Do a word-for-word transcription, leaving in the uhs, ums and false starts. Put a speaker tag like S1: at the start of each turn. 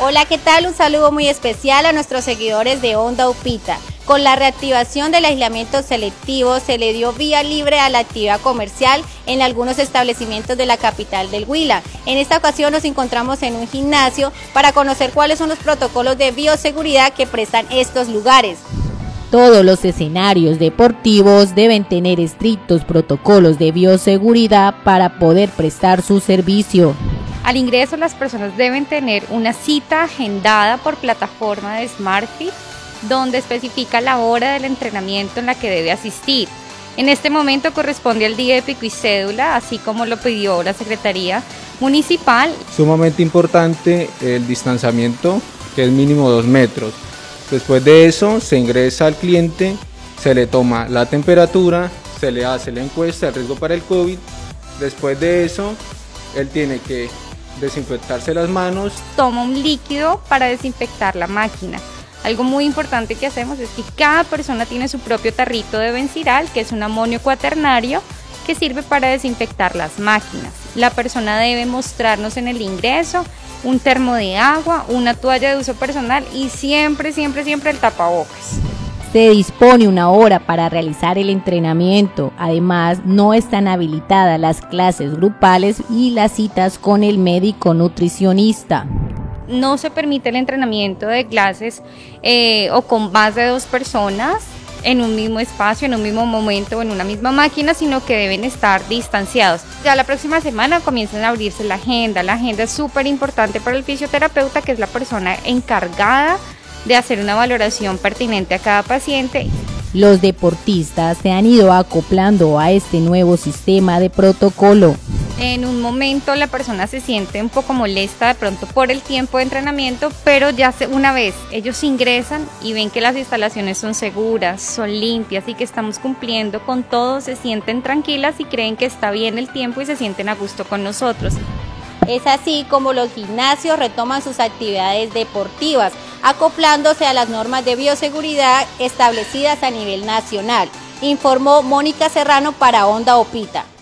S1: Hola, ¿qué tal? Un saludo muy especial a nuestros seguidores de Onda Upita. Con la reactivación del aislamiento selectivo se le dio vía libre a la actividad comercial en algunos establecimientos de la capital del Huila. En esta ocasión nos encontramos en un gimnasio para conocer cuáles son los protocolos de bioseguridad que prestan estos lugares.
S2: Todos los escenarios deportivos deben tener estrictos protocolos de bioseguridad para poder prestar su servicio.
S3: Al ingreso, las personas deben tener una cita agendada por plataforma de SmartFit, donde especifica la hora del entrenamiento en la que debe asistir. En este momento corresponde al día de pico y cédula, así como lo pidió la Secretaría Municipal.
S4: Sumamente importante el distanciamiento, que es mínimo dos metros. Después de eso se ingresa al cliente, se le toma la temperatura, se le hace la encuesta de riesgo para el COVID. Después de eso, él tiene que desinfectarse las manos.
S3: Toma un líquido para desinfectar la máquina. Algo muy importante que hacemos es que cada persona tiene su propio tarrito de Benziral, que es un amonio cuaternario que sirve para desinfectar las máquinas. La persona debe mostrarnos en el ingreso un termo de agua, una toalla de uso personal y siempre, siempre, siempre el tapabocas.
S2: Se dispone una hora para realizar el entrenamiento. Además, no están habilitadas las clases grupales y las citas con el médico nutricionista.
S3: No se permite el entrenamiento de clases eh, o con más de dos personas en un mismo espacio, en un mismo momento o en una misma máquina, sino que deben estar distanciados. Ya la próxima semana comienzan a abrirse la agenda. La agenda es súper importante para el fisioterapeuta, que es la persona encargada de hacer una valoración pertinente a cada paciente.
S2: Los deportistas se han ido acoplando a este nuevo sistema de protocolo.
S3: En un momento la persona se siente un poco molesta de pronto por el tiempo de entrenamiento, pero ya se, una vez ellos ingresan y ven que las instalaciones son seguras, son limpias y que estamos cumpliendo con todo, se sienten tranquilas y creen que está bien el tiempo y se sienten a gusto con nosotros.
S1: Es así como los gimnasios retoman sus actividades deportivas, acoplándose a las normas de bioseguridad establecidas a nivel nacional, informó Mónica Serrano para Onda Upita.